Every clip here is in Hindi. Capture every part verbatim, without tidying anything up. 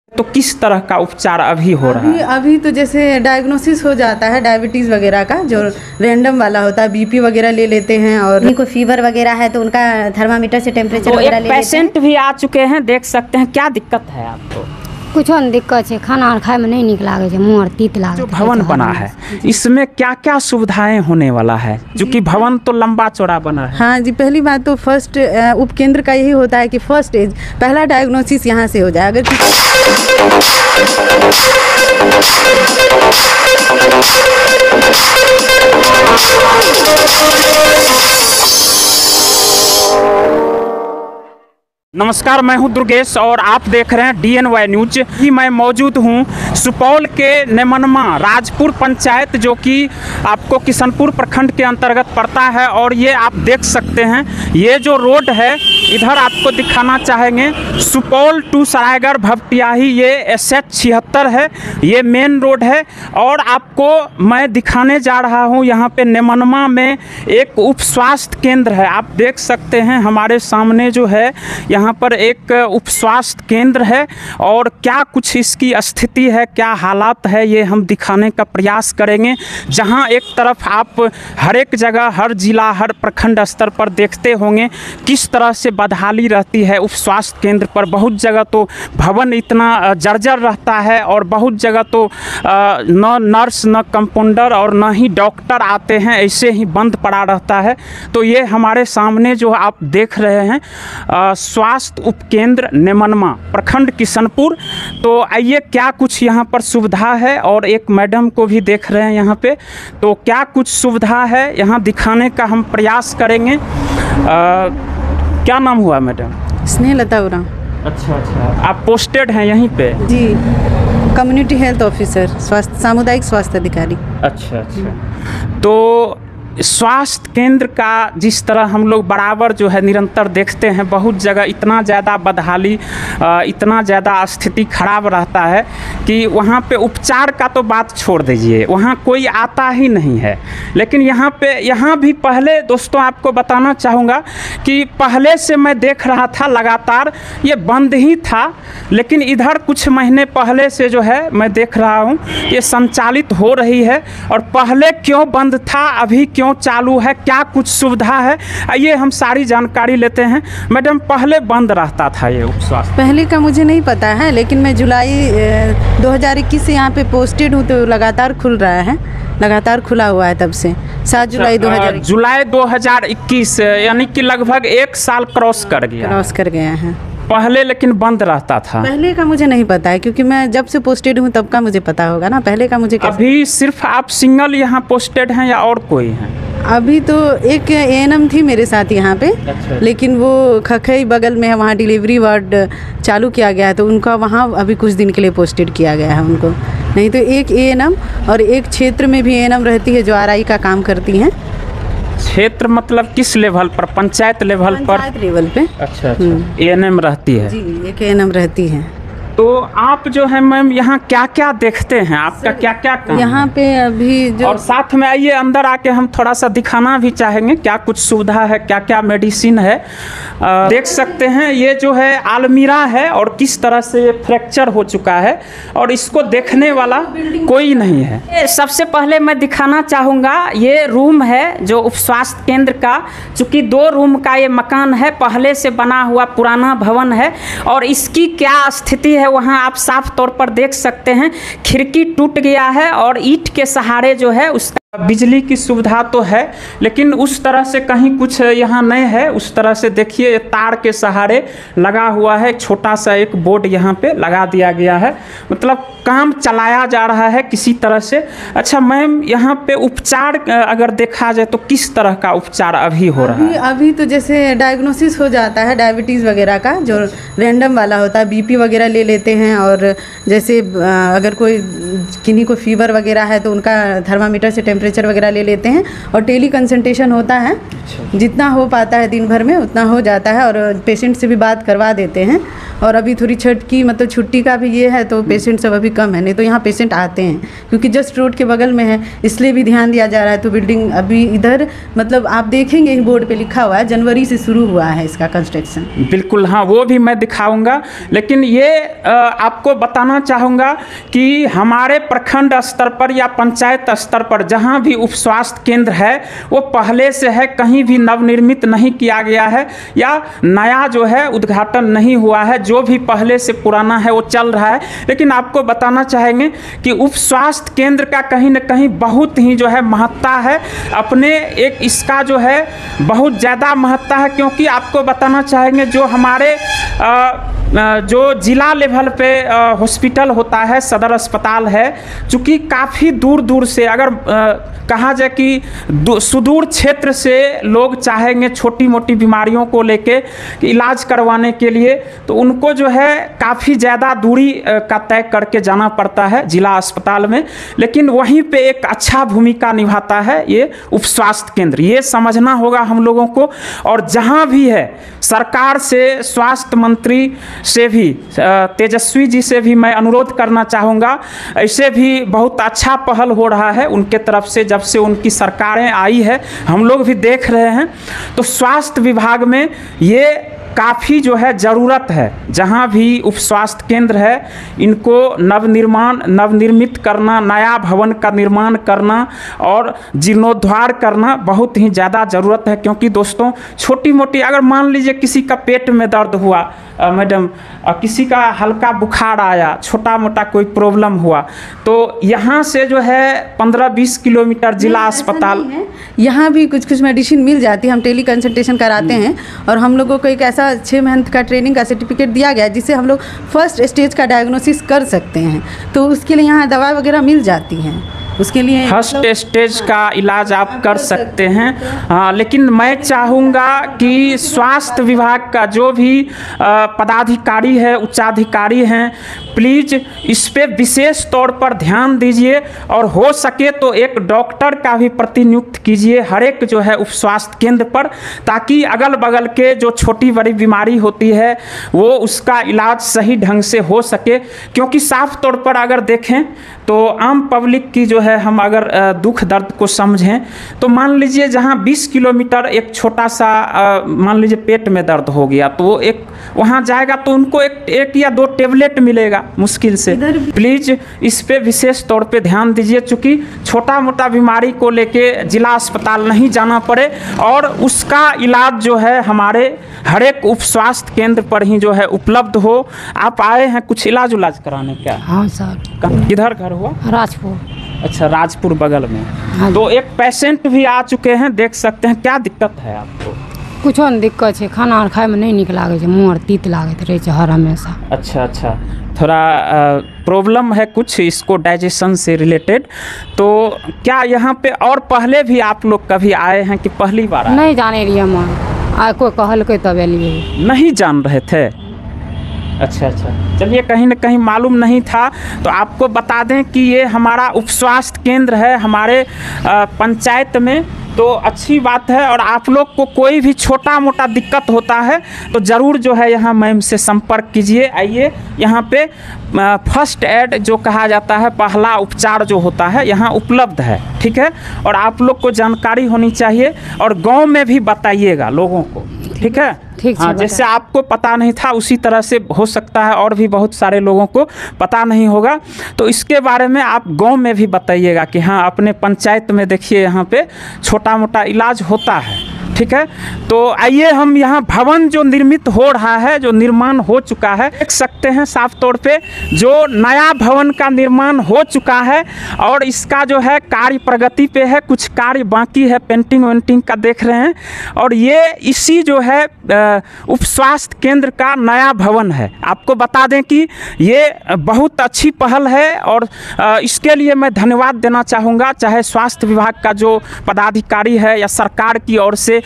तो किस तरह का उपचार अभी हो रहा अभी, है? अभी तो जैसे डायग्नोसिस हो जाता है डायबिटीज़ वगैरह का, जो रैंडम वाला होता है, बीपी वगैरह ले लेते हैं, और कोई फीवर वगैरह है तो उनका थर्मामीटर से टेम्परेचर तो वगैरह एक ले लेते हैं। पेशेंट भी आ चुके हैं, देख सकते हैं। क्या दिक्कत है आपको? कुछ नहीं दिक्कत है, खाना खाए में नहीं निक लागे, मुँह तीत लागे। जो भवन बना है इसमें क्या क्या सुविधाएं होने वाला है, जो कि भवन तो लंबा चौड़ा बना है? हाँ जी, पहली बात तो फर्स्ट उपकेंद्र का यही होता है कि फर्स्ट एज पहला डायग्नोसिस यहाँ से हो जाए। अगर नमस्कार, मैं हूं दुर्गेश और आप देख रहे हैं डी एन वाई न्यूज। ही मैं मौजूद हूं सुपौल के नेमनमा राजपुर पंचायत, जो कि आपको किशनपुर प्रखंड के अंतर्गत पड़ता है। और ये आप देख सकते हैं, ये जो रोड है इधर आपको दिखाना चाहेंगे, सुपौल टू सरायगढ़ भपटियाही, ये एस एच छिहत्तर है, ये मेन रोड है। और आपको मैं दिखाने जा रहा हूँ यहाँ पे नेमनमा में एक उप स्वास्थ्य केंद्र है। आप देख सकते हैं हमारे सामने जो है यहाँ पर एक उप स्वास्थ्य केंद्र है, और क्या कुछ इसकी स्थिति है, क्या हालात है, ये हम दिखाने का प्रयास करेंगे। जहाँ एक तरफ आप हर एक जगह, हर जिला, हर प्रखंड स्तर पर देखते होंगे किस तरह से बदहाली रहती है उप स्वास्थ्य केंद्र पर। बहुत जगह तो भवन इतना जर्जर रहता है, और बहुत जगह तो न नर्स, न कंपाउंडर और न ही डॉक्टर आते हैं, ऐसे ही बंद पड़ा रहता है। तो ये हमारे सामने जो आप देख रहे हैं स्वास्थ्य उपकेंद्र नेमनमा प्रखंड किशनपुर। तो आइए क्या कुछ यहाँ पर सुविधा है, और एक मैडम को भी देख रहे हैं यहाँ पे, तो क्या कुछ सुविधा है यहाँ दिखाने का हम प्रयास करेंगे। आ, क्या नाम हुआ मैडम? स्नेहलता उरांव। अच्छा अच्छा, आप पोस्टेड हैं यहीं पे? जी, कम्युनिटी हेल्थ ऑफिसर, स्वास्थ्य सामुदायिक स्वास्थ्य अधिकारी। अच्छा अच्छा, तो स्वास्थ्य केंद्र का जिस तरह हम लोग बराबर जो है निरंतर देखते हैं, बहुत जगह इतना ज़्यादा बदहाली, इतना ज़्यादा स्थिति खराब रहता है कि वहाँ पे उपचार का तो बात छोड़ दीजिए, वहाँ कोई आता ही नहीं है। लेकिन यहाँ पे यहाँ भी पहले दोस्तों आपको बताना चाहूँगा कि पहले से मैं देख रहा था लगातार ये बंद ही था, लेकिन इधर कुछ महीने पहले से जो है मैं देख रहा हूँ ये संचालित हो रही है। और पहले क्यों बंद था, अभी क्यों चालू है, क्या कुछ सुविधा है, आइए हम सारी जानकारी लेते हैं। मैडम, पहले बंद रहता था ये उप स्वास्थ्य? पहले का मुझे नहीं पता है, लेकिन मैं जुलाई दो हज़ार इक्कीस से यहाँ पे पोस्टेड हूँ, तो लगातार खुल रहा है, लगातार खुला हुआ है तब से। सात जुलाई दो हज़ार जुलाई दो हज़ार इक्कीस, यानी कि लगभग एक साल क्रॉस कर गया क्रॉस कर गया है। पहले लेकिन बंद रहता था। पहले का मुझे नहीं पता है, क्योंकि मैं जब से पोस्टेड हूँ तब का मुझे पता होगा ना, पहले का मुझे कैसे? अभी सिर्फ आप सिंगल यहाँ पोस्टेड हैं या और कोई है? अभी तो एक ए एन एम थी मेरे साथ यहाँ पे। अच्छा। लेकिन वो खखई बगल में है, वहाँ डिलीवरी वार्ड चालू किया गया है, तो उनका वहाँ अभी कुछ दिन के लिए पोस्टेड किया गया है उनको। नहीं तो एक ए एन एम और एक क्षेत्र में भी ए एन एम रहती है जो आर आई का काम करती हैं। क्षेत्र मतलब किस लेवल पर? पंचायत लेवल पर? पंचायत लेवल पे। अच्छा अच्छा, ए एन एम रहती है जी, एक ए एन एम रहती है। तो आप जो है मैम यहाँ क्या क्या देखते हैं, आपका क्या क्या काम यहाँ पे अभी जो, और साथ में आइए अंदर आके हम थोड़ा सा दिखाना भी चाहेंगे क्या कुछ सुविधा है, क्या क्या मेडिसिन है। आ, देख सकते हैं ये जो है आलमीरा है, और किस तरह से ये फ्रैक्चर हो चुका है, और इसको देखने वाला कोई नहीं है। सबसे पहले मैं दिखाना चाहूँगा, ये रूम है जो उप स्वास्थ्य केंद्र का, चूँकि दो रूम का ये मकान है, पहले से बना हुआ पुराना भवन है, और इसकी क्या स्थिति है वहाँ आप साफ तौर पर देख सकते हैं। खिड़की टूट गया है, और ईंट के सहारे जो है उसका बिजली की सुविधा तो है, लेकिन उस तरह से कहीं कुछ यहाँ नहीं है। उस तरह से देखिए तार के सहारे लगा हुआ है, छोटा सा एक बोर्ड यहाँ पे लगा दिया गया है, मतलब काम चलाया जा रहा है किसी तरह से। अच्छा मैम, यहाँ पे उपचार अगर देखा जाए तो किस तरह का उपचार अभी हो रहा है? अभी तो जैसे डायग्नोसिस हो जाता है डायबिटीज़ वगैरह का, जो रैंडम वाला होता है, बीपी वगैरह ले लेते हैं, और जैसे अगर कोई किन्हीं को फीवर वगैरह है तो उनका थर्मामीटर से टेम्परेचर वगैरह ले लेते हैं, और टेली कंसल्टेशन होता है। जितना हो पाता है दिन भर में उतना हो जाता है, और पेशेंट से भी बात करवा देते हैं। और अभी थोड़ी छठ की मतलब छुट्टी का भी ये है तो पेशेंट सब अभी कम है, नहीं तो यहाँ पेशेंट आते हैं क्योंकि जस्ट रोड के बगल में है, इसलिए भी ध्यान दिया जा रहा है। तो बिल्डिंग अभी इधर मतलब आप देखेंगे बोर्ड पे लिखा हुआ है जनवरी से शुरू हुआ है इसका कंस्ट्रक्शन। बिल्कुल, हाँ, वो भी मैं दिखाऊंगा। लेकिन ये आ, आपको बताना चाहूँगा कि हमारे प्रखंड स्तर पर या पंचायत स्तर पर जहाँ भी उप स्वास्थ्य केंद्र है वो पहले से है, कहीं भी नवनिर्मित नहीं किया गया है या नया जो है उद्घाटन नहीं हुआ है, जो भी पहले से पुराना है वो चल रहा है। लेकिन आपको बताना चाहेंगे कि उप स्वास्थ्य केंद्र का कहीं ना कहीं बहुत ही जो है महत्ता है, अपने एक इसका जो है बहुत ज़्यादा महत्ता है, क्योंकि आपको बताना चाहेंगे जो हमारे आ, जो जिला लेवल पे हॉस्पिटल होता है, सदर अस्पताल है, चूँकि काफ़ी दूर दूर से अगर आ, कहा जाए कि सुदूर क्षेत्र से लोग चाहेंगे छोटी मोटी बीमारियों को लेके इलाज करवाने के लिए, तो उनको जो है काफ़ी ज़्यादा दूरी का तय करके जाना पड़ता है जिला अस्पताल में। लेकिन वहीं पे एक अच्छा भूमिका निभाता है ये उप स्वास्थ्य केंद्र, ये समझना होगा हम लोगों को। और जहाँ भी है सरकार से, स्वास्थ्य मंत्री से भी, तेजस्वी जी से भी मैं अनुरोध करना चाहूँगा, ऐसे भी बहुत अच्छा पहल हो रहा है उनके तरफ से। जब से उनकी सरकारें आई है हम लोग भी देख रहे हैं, तो स्वास्थ्य विभाग में ये काफ़ी जो है ज़रूरत है। जहाँ भी उप स्वास्थ्य केंद्र है इनको नवनिर्माण नवनिर्मित करना, नया भवन का निर्माण करना और जीर्णोद्धार करना बहुत ही ज़्यादा ज़रूरत है। क्योंकि दोस्तों छोटी मोटी अगर मान लीजिए किसी का पेट में दर्द हुआ मैडम, किसी का हल्का बुखार आया, छोटा मोटा कोई प्रॉब्लम हुआ, तो यहाँ से जो है पंद्रह बीस किलोमीटर जिला अस्पताल, यहाँ भी कुछ कुछ मेडिसिन मिल जाती है। हम टेली कंसल्टेशन कराते हैं और हम लोगों को एक ऐसा छः मंथ का ट्रेनिंग का सर्टिफिकेट दिया गया है जिससे हम लोग फर्स्ट स्टेज का डायग्नोसिस कर सकते हैं। तो उसके लिए यहाँ दवा वगैरह मिल जाती हैं, उसके लिए फर्स्ट स्टेज का इलाज आप कर सकते हैं। हाँ, लेकिन मैं चाहूँगा कि स्वास्थ्य विभाग का जो भी पदाधिकारी है, उच्चाधिकारी हैं, प्लीज़ इस पे विशेष तौर पर ध्यान दीजिए और हो सके तो एक डॉक्टर का भी प्रतिनियुक्त कीजिए हर एक जो है उप स्वास्थ्य केंद्र पर, ताकि अगल बगल के जो छोटी बड़ी बीमारी होती है वो उसका इलाज सही ढंग से हो सके। क्योंकि साफ तौर पर अगर देखें तो आम पब्लिक की जो है हम अगर दुख दर्द को समझें तो मान लीजिए जहाँ बीस किलोमीटर एक छोटा सा मान लीजिए पेट में दर्द हो गया, तो वो एक वहाँ जाएगा तो उनको एक एक या दो टेबलेट मिलेगा मुश्किल से। प्लीज़ इस पे विशेष तौर पे ध्यान दीजिए, चूँकि छोटा मोटा बीमारी को लेके जिला अस्पताल नहीं जाना पड़े और उसका इलाज जो है हमारे हर एक उप स्वास्थ्य केंद्र पर ही जो है उपलब्ध हो। आप आए हैं कुछ इलाज उलाज कराने क्या? हाँ सर। किधर घर हुआ? राजपुर। अच्छा, राजपुर बगल में। हाँ। तो एक पेशेंट भी आ चुके हैं, देख सकते हैं। क्या दिक्कत है आपको? कुछ नहीं दिक्कत है, खाना खाए में नहीं निक लागे, मुँह तीत लागत रहे हर हमेशा। अच्छा अच्छा, थोड़ा प्रॉब्लम है कुछ इसको डाइजेशन से रिलेटेड। तो क्या यहाँ पे और पहले भी आप लोग कभी आए हैं कि पहली बार आए? नहीं जाने रही हम, आए कोई कहल के तब लिए नहीं जान रहे थे। अच्छा अच्छा, चलिए, कहीं ना कहीं मालूम नहीं था तो आपको बता दें कि ये हमारा उप स्वास्थ्य केंद्र है हमारे पंचायत में। तो अच्छी बात है, और आप लोग को कोई भी छोटा मोटा दिक्कत होता है तो ज़रूर जो है यहाँ मैम से संपर्क कीजिए। आइए, यहाँ पे फर्स्ट एड जो कहा जाता है, पहला उपचार जो होता है यहाँ उपलब्ध है, ठीक है। और आप लोग को जानकारी होनी चाहिए और गांव में भी बताइएगा लोगों को, ठीक है। ठीक, हाँ, जैसे आपको पता नहीं था उसी तरह से हो सकता है और भी बहुत सारे लोगों को पता नहीं होगा, तो इसके बारे में आप गांव में भी बताइएगा कि हाँ अपने पंचायत में देखिए यहाँ पे छोटा मोटा इलाज होता है, ठीक है। तो आइए, हम यहाँ भवन जो निर्मित हो रहा है, जो निर्माण हो चुका है, देख सकते हैं साफ तौर पे जो नया भवन का निर्माण हो चुका है और इसका जो है कार्य प्रगति पे है, कुछ कार्य बाकी है, पेंटिंग वेंटिंग का देख रहे हैं। और ये इसी जो है उप स्वास्थ्य केंद्र का नया भवन है। आपको बता दें कि ये बहुत अच्छी पहल है और इसके लिए मैं धन्यवाद देना चाहूँगा, चाहे स्वास्थ्य विभाग का जो पदाधिकारी है या सरकार की ओर से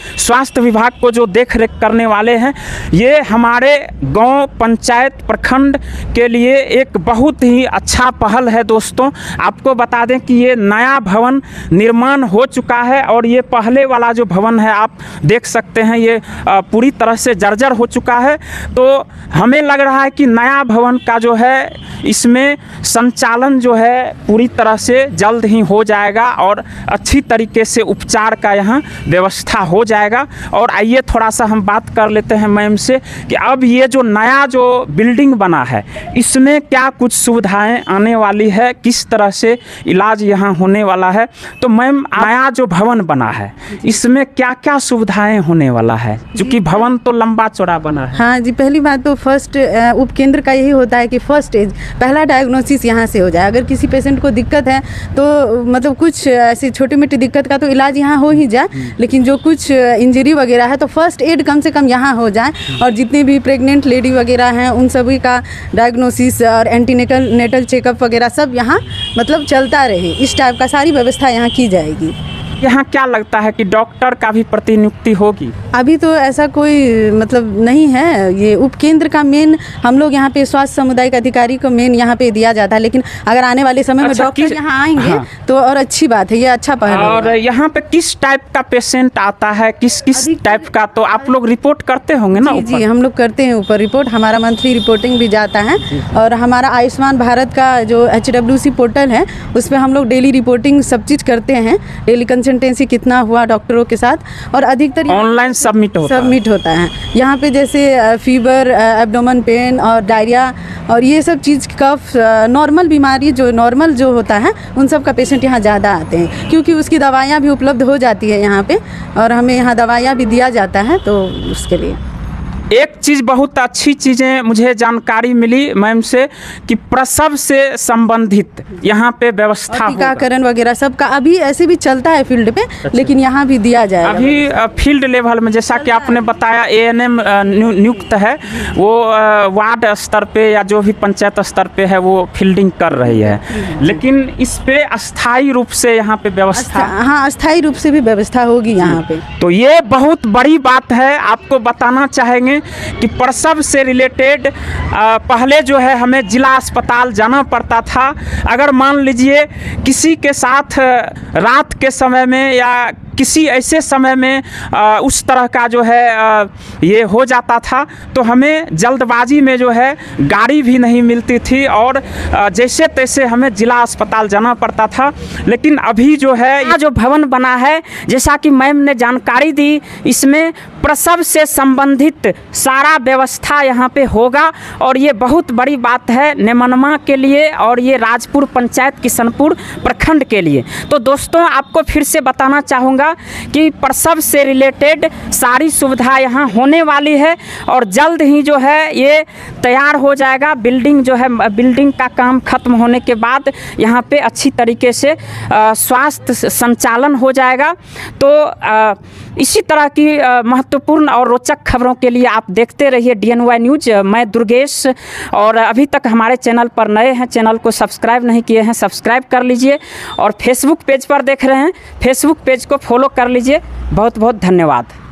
स्वास्थ्य विभाग को जो देख रेख करने वाले हैं, ये हमारे गांव, पंचायत, प्रखंड के लिए एक बहुत ही अच्छा पहल है। दोस्तों, आपको बता दें कि ये नया भवन निर्माण हो चुका है और ये पहले वाला जो भवन है आप देख सकते हैं, ये पूरी तरह से जर्जर हो चुका है। तो हमें लग रहा है कि नया भवन का जो है इसमें संचालन जो है पूरी तरह से जल्द ही हो जाएगा और अच्छी तरीके से उपचार का यहाँ व्यवस्था हो जाएगा। और आइए थोड़ा सा हम बात कर लेते हैं मैम से कि अब ये जो नया जो बिल्डिंग बना है इसमें क्या कुछ सुविधाएं आने वाली है, किस तरह से इलाज यहाँ होने वाला है। तो मैम, नया जो भवन बना है इसमें क्या क्या सुविधाएं होने वाला है, क्योंकि भवन तो लंबा चौड़ा बना है। हाँ जी, पहली बात तो फर्स्ट उपकेंद्र का यही होता है कि फर्स्ट स्टेज पहला डायग्नोसिस यहाँ से हो जाए। अगर किसी पेशेंट को दिक्कत है तो मतलब कुछ ऐसी छोटी मोटी दिक्कत का तो इलाज यहाँ हो ही जाए, लेकिन जो कुछ इंजरी वगैरह है तो फर्स्ट एड कम से कम यहाँ हो जाए। और जितने भी प्रेग्नेंट लेडी वगैरह हैं उन सभी का डायग्नोसिस और एंटीनेटल नेटल चेकअप वगैरह सब यहाँ मतलब चलता रहे, इस टाइप का सारी व्यवस्था यहाँ की जाएगी। यहाँ क्या लगता है कि डॉक्टर का भी प्रतिनियुक्ति होगी? अभी तो ऐसा कोई मतलब नहीं है। ये उपकेंद्र का मेन हम लोग यहाँ पे स्वास्थ्य सामुदायिक अधिकारी को मेन यहाँ पे दिया जाता है, लेकिन अगर आने वाले समय अच्छा, में डॉक्टर यहाँ आएंगे हाँ। तो और अच्छी बात है, ये अच्छा पहल है। और यहाँ पे किस टाइप का पेशेंट आता है, किस किस टाइप का, तो आप लोग रिपोर्ट करते होंगे ना? जी, जी हम लोग करते हैं ऊपर रिपोर्ट, हमारा मंथली रिपोर्टिंग भी जाता है। और हमारा आयुष्मान भारत का जो एच डब्ल्यू सी पोर्टल है उस पर हम लोग डेली रिपोर्टिंग सब चीज़ करते हैं, डेली कंसल्टेंसी कितना हुआ डॉक्टरों के साथ, और अधिकतर ऑनलाइन सबमिट होता सबमिट होता है। यहाँ पे जैसे फीवर, एब्डोमेन पेन और डायरिया और ये सब चीज़, कफ, नॉर्मल बीमारी जो नॉर्मल जो होता है उन सब का पेशेंट यहाँ ज़्यादा आते हैं, क्योंकि उसकी दवाइयाँ भी उपलब्ध हो जाती है यहाँ पे और हमें यहाँ दवाइयाँ भी दिया जाता है, तो उसके लिए एक चीज़ बहुत अच्छी चीज़ें मुझे जानकारी मिली मैम से कि प्रसव से संबंधित यहाँ पे व्यवस्था, टीकाकरण वगैरह सब का अभी ऐसे भी चलता है फील्ड पे। अच्छा। लेकिन यहाँ भी दिया जाए अभी फील्ड लेवल में, जैसा कि आपने बताया ए एन एम नियुक्त है, वो वार्ड स्तर पे या जो भी पंचायत स्तर पे है वो फील्डिंग कर रही है, लेकिन इस पे अस्थायी रूप से यहाँ पे व्यवस्था, हाँ अस्थायी रूप से भी व्यवस्था होगी यहाँ पे। तो ये बहुत बड़ी बात है। आपको बताना चाहेंगे कि प्रसव से रिलेटेड पहले जो है हमें जिला अस्पताल जाना पड़ता था। अगर मान लीजिए किसी के साथ रात के समय में या किसी ऐसे समय में आ, उस तरह का जो है आ, ये हो जाता था तो हमें जल्दबाजी में जो है गाड़ी भी नहीं मिलती थी और आ, जैसे तैसे हमें जिला अस्पताल जाना पड़ता था। लेकिन अभी जो है यह जो भवन बना है, जैसा कि मैम ने जानकारी दी, इसमें प्रसव से संबंधित सारा व्यवस्था यहाँ पे होगा और ये बहुत बड़ी बात है नेमनमा के लिए और ये राजपुर पंचायत किशनपुर प्रखंड के लिए। तो दोस्तों, आपको फिर से बताना चाहूँगा कि प्रसव से रिलेटेड सारी सुविधा यहाँ होने वाली है और जल्द ही जो है ये तैयार हो जाएगा। बिल्डिंग जो है, बिल्डिंग का काम खत्म होने के बाद यहाँ पे अच्छी तरीके से स्वास्थ्य संचालन हो जाएगा। तो आ, इसी तरह की महत्वपूर्ण और रोचक खबरों के लिए आप देखते रहिए डी एन वाई न्यूज। मैं दुर्गेश, और अभी तक हमारे चैनल पर नए हैं, चैनल को सब्सक्राइब नहीं किए हैं, सब्सक्राइब कर लीजिए, और फेसबुक पेज पर देख रहे हैं, फेसबुक पेज को फॉलो कर लीजिए। बहुत बहुत धन्यवाद।